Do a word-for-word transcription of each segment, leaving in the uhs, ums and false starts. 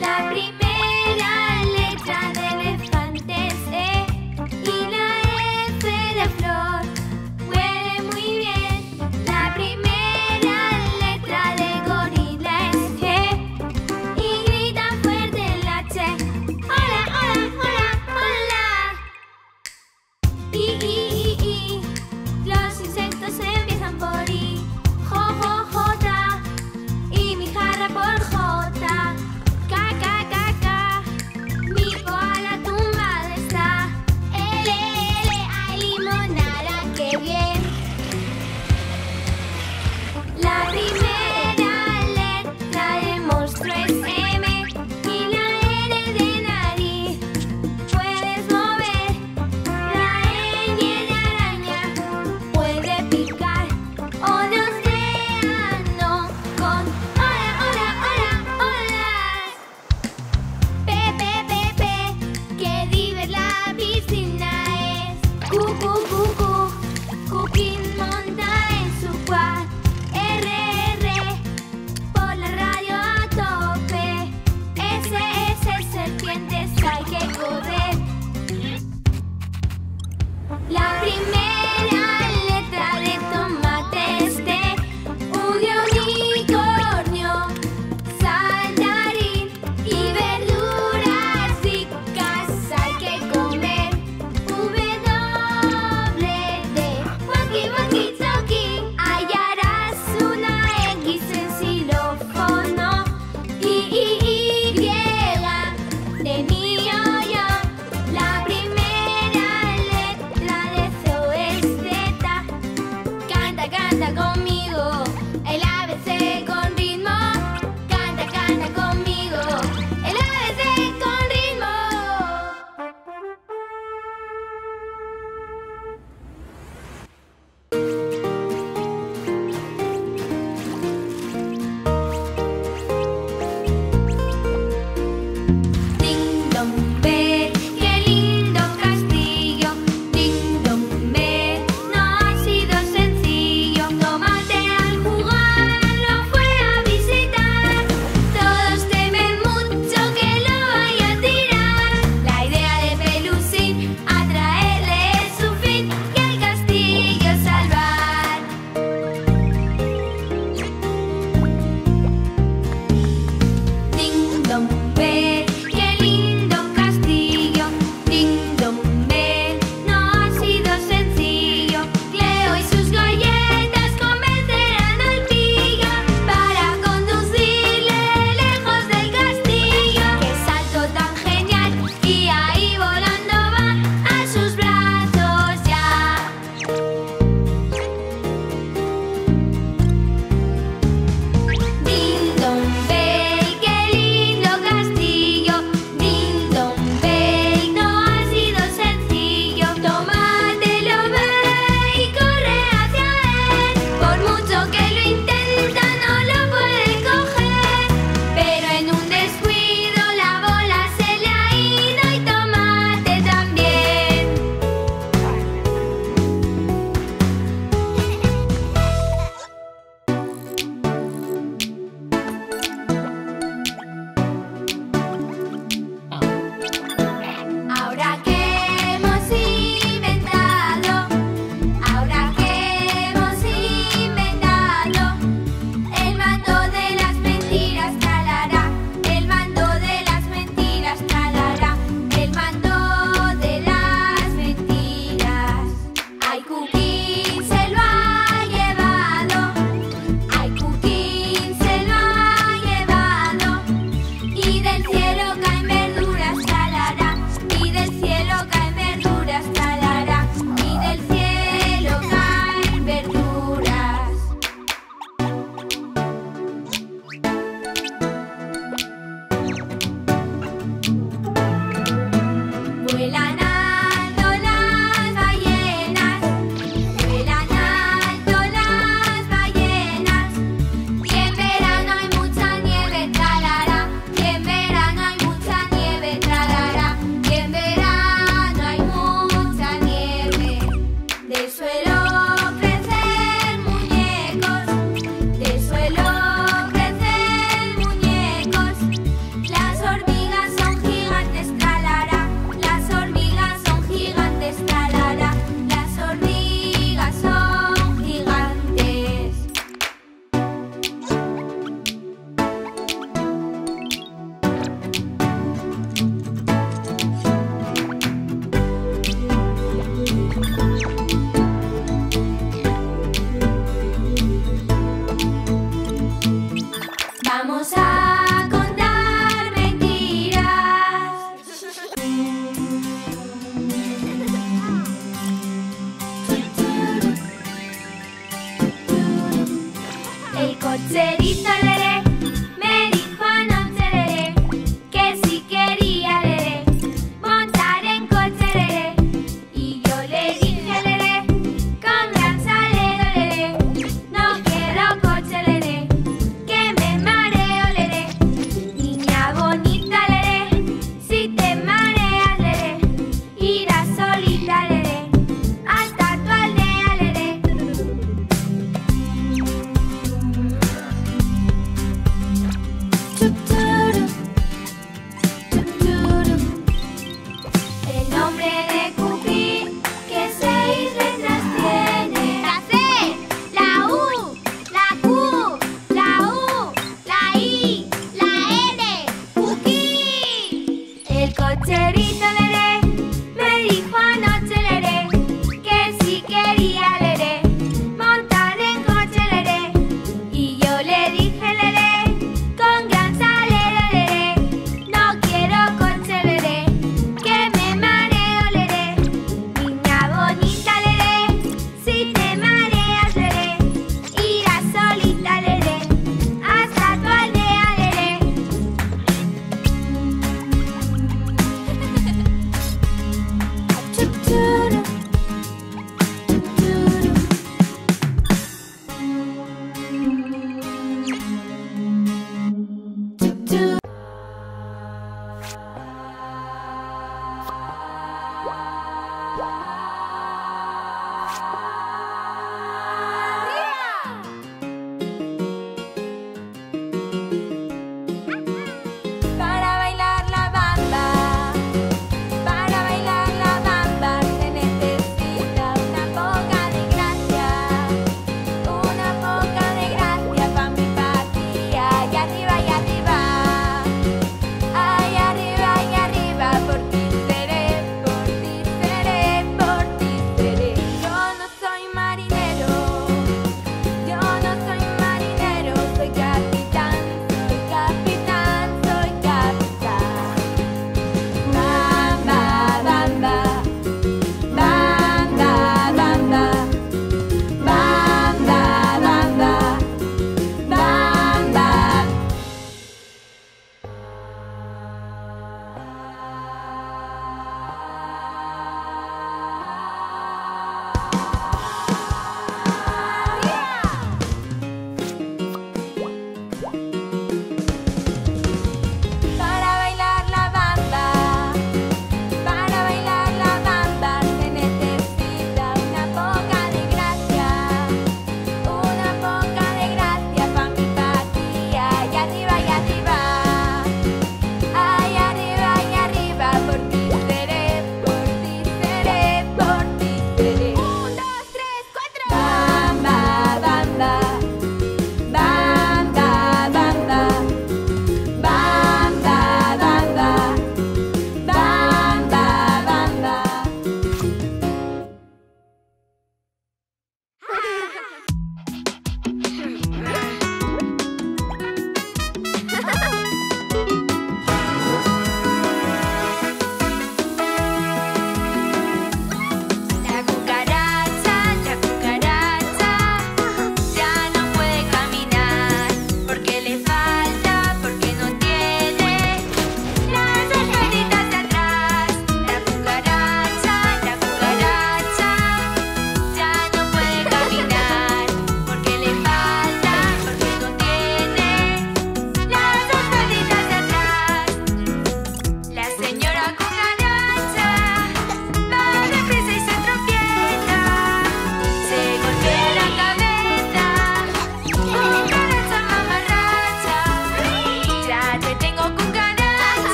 La primera letra de elefante es E y la F de flor. Huele muy bien. La primera letra de gorila es G y grita fuerte el H. Hola, hola, hola, hola. I, I, I, I. Los insectos empiezan por I. Jo, jo, jota. Y mi jarra por J. Ca, ca, ca,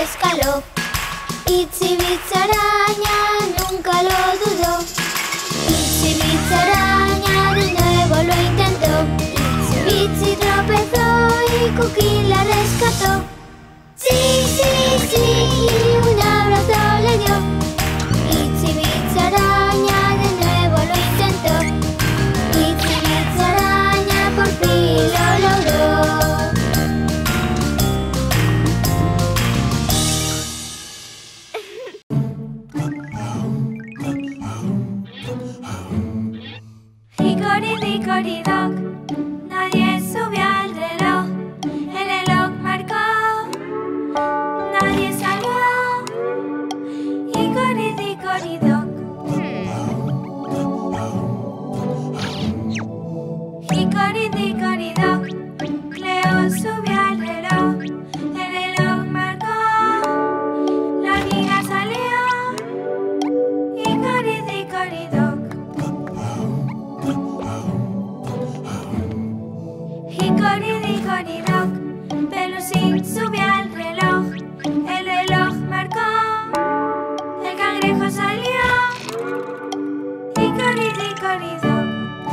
escaló. Itsy Bitsy araña nunca lo dudó. Itsy Bitsy araña de nuevo lo intentó. Itsy Bitsy tropezó y Cookie la rescató. Sí, sí, sí, y un abrazo le dio. Itsy Bitsy araña de nuevo lo intentó. Itsy Bitsy araña por fin lo logró. Hickory dickory dock, nadie subió al reloj. El reloj marcó, nadie salió. Hickory dickory dock. Hickory dickory dock, Cleo subió al reloj. El reloj marcó, la hormiga salió. Hickory dickory dock. Hickory dickory dock, Pelusín subió al reloj. El reloj marcó, el cangrejo salió. Hickory dickory dock.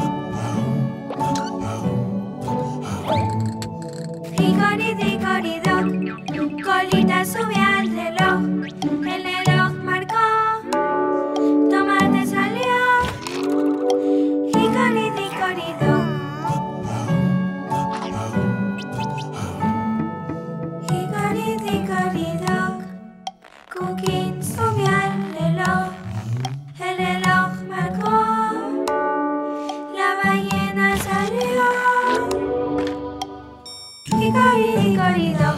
Hickory dickory dock, Colita subió al reloj. El reloj marcó, tomate salió. Hickory dickory dock. Hickory dickory dock, Cookie subió al reloj. El reloj marcó, la ballena salió. Hickory dickory dock.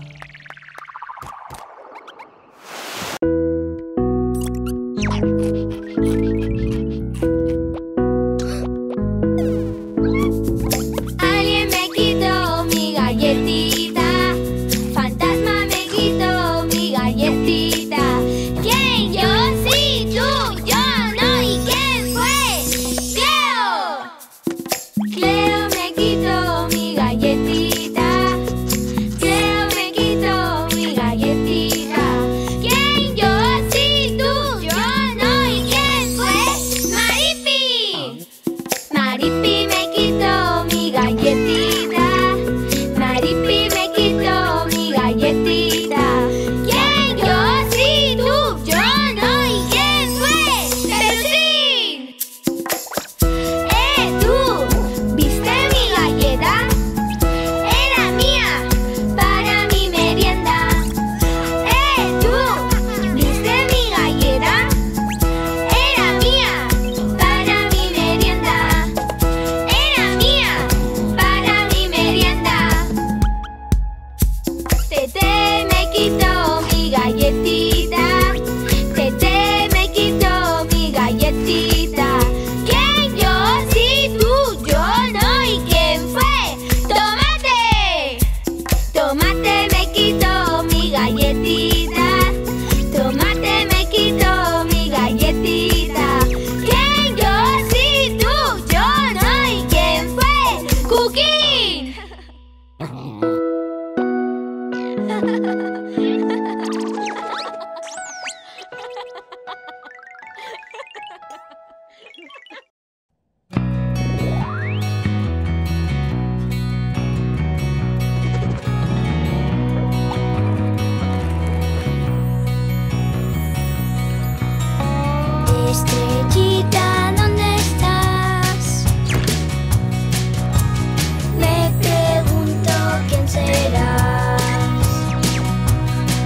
Alguien me quitó mi galletita. Fantasma me quitó mi galletita. ¿Quién? Yo, sí, tú, yo, no. ¿Y quién fue? ¡Cleo! Cleo me quitó mi galletita. Cleo me quitó mi galletita. ¿Quién? Yo, sí, tú, yo, no. ¿Y quién fue? ¡Maripi! Maripi me quitó mi galletita. Maripi me quitó mi galletita. ¿Quién? Yo, sí, tú, yo, no. ¿Y quién fue? ¡Pelusín! ¡Eh, tú! ¿Viste mi galleta? Era mía, para mi merienda. ¡Eh, tú! ¿Viste mi galleta? Era mía, para mi merienda. Era mía, para mi merienda. Tete me quitó mi galletita. Tete me quitó mi galletita. ¿Quién? Yo, sí, tú, yo, no. ¿Y quién fue? ¡Tomate! Tomate me quitó mi galletita. Tomate me quitó mi galletita. ¿Quién? Yo, sí, tú, yo, no. ¿Y quién fue? ¡Cookie! Estrellita, ¿dónde estás? Me pregunto quién serás.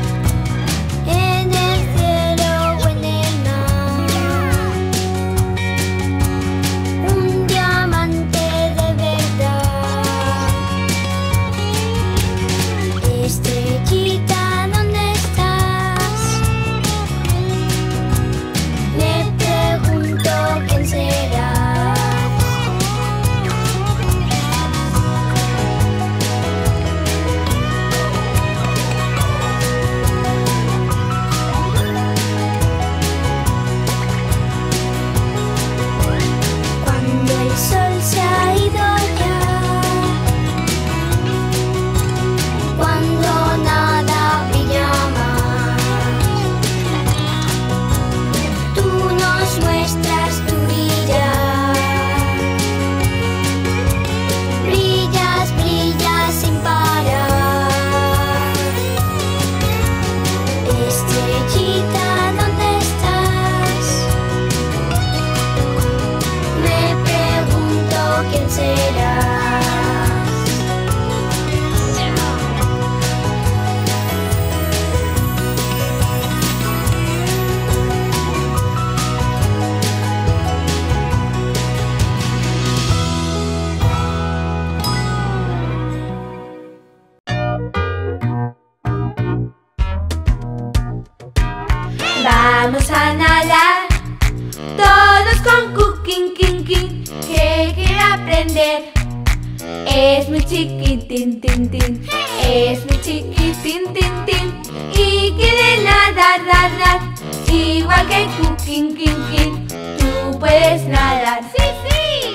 Vamos a nadar todos con Cooking King King, que quiere aprender. Es muy chiquitín, tin, tin. Es muy chiquitín, tin, tin. Y quiere nadar, nadar, igual que Cooking King King. Tú puedes nadar. ¡Sí, sí!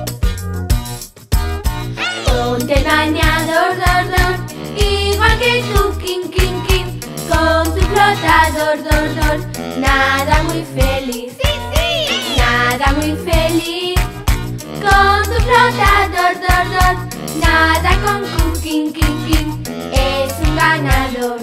Ponte el bañador, dor, dor, igual que Cooking King King. Con tu flotador, dor, dor, nada muy feliz. ¡Sí, sí! Nada muy feliz. Con tu flotador, dor, dor, nada con Cooking King King. Es un ganador.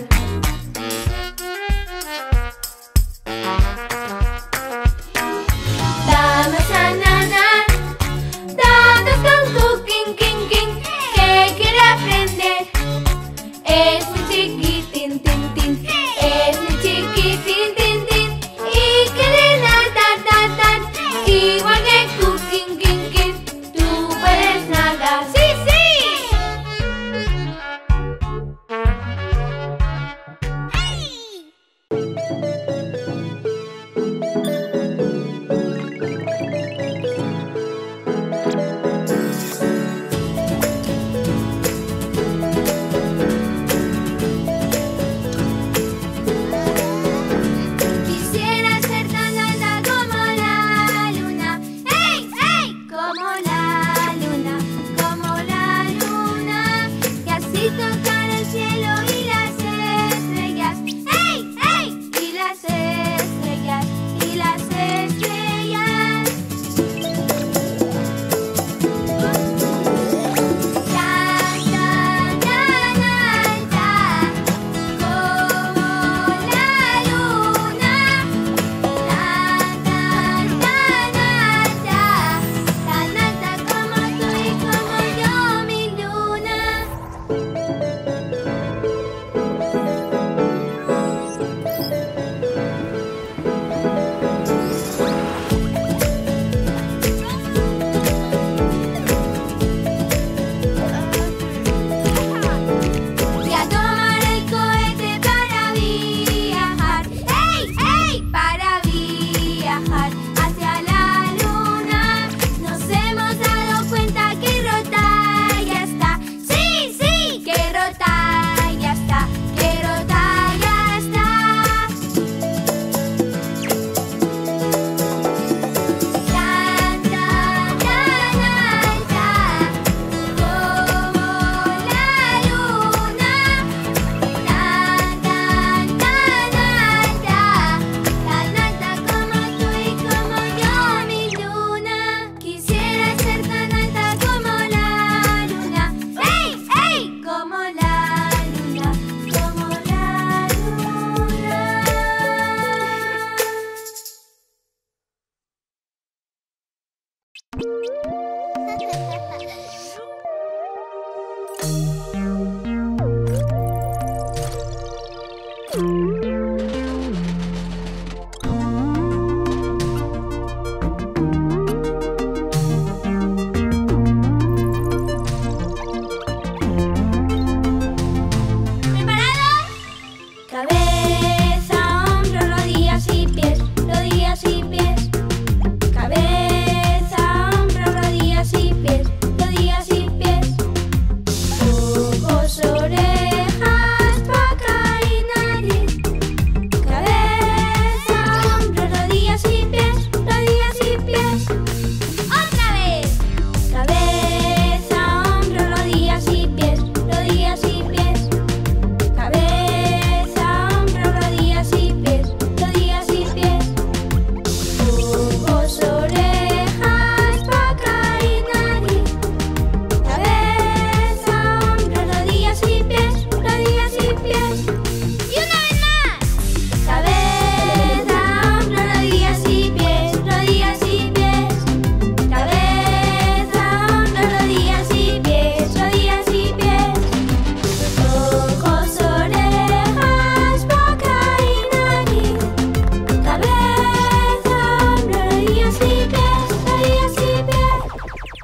Vamos a nadar todos con Cooking King King, que quiere aprender. Es muy chiquitín, tin, tin. Es muy chiquitín, tin, tin. Y quiere nadar, nadar, igual que Cooking King King. Tú puedes nadar. ¡Sí, sí! Quisiera ser tan alta como la luna. ¡Hey, hey! Como la luna, como la luna. Y así tocar